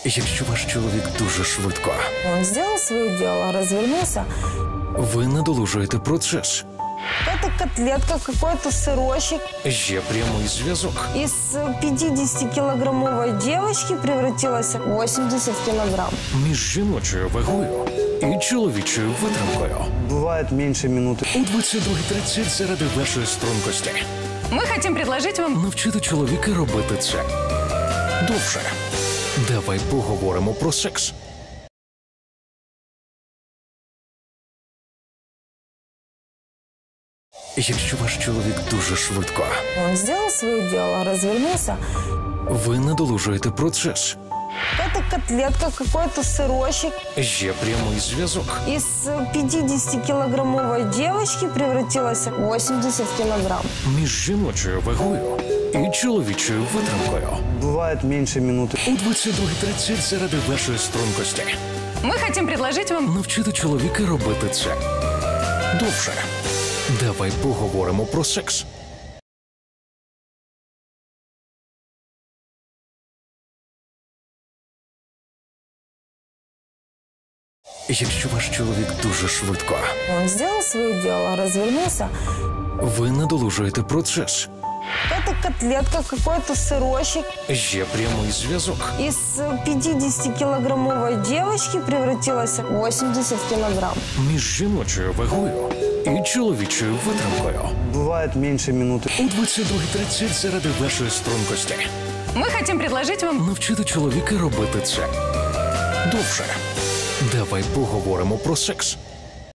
Якщо ваш чоловік дуже швидко, Он сделал свое дело, развернулся. ви надолужуєте процес. Это котлетка, какой-то сырочек. Є прямий зв'язок. Из 50-килограммовой девочки превратилась в 80 килограмм. Між жіночою вагою і чоловічою витримкою. Бывает меньше минуты. У 22:30 заради вашої стрункості. Мы хотим предложить вам... Навчити чоловіка робити це довше. Давай поговоримо про секс. Якщо ваш чоловік дуже швидко, Он сделал свое дело, развернулся. ви надолужуєте процес. Это котлетка, какой-то сырочек. Є прямий зв'язок. Из 50-килограммовой девочки превратилась в 80 килограмм. Між жіночою вагою і чоловічою витримкою. Бывает меньше минуты. У 22:30 заради вашої стрункості. Мы хотим предложить вам... Навчити чоловіка робити це довше. Давай поговоримо про секс. Якщо ваш чоловік дуже швидко, Он сделал свое дело, развернулся. ви надолужуєте процес. Это котлетка, какой-то сырочек. Є прямий зв'язок. Из 50-килограммовой девочки превратилась в 80 килограмм. Між жіночою вагою і чоловічою витримкою. Бывает меньше минуты. У 22:30 заради вашої стрункості. Мы хотим предложить вам... Навчити чоловіка робити це довше. Давай поговоримо про секс.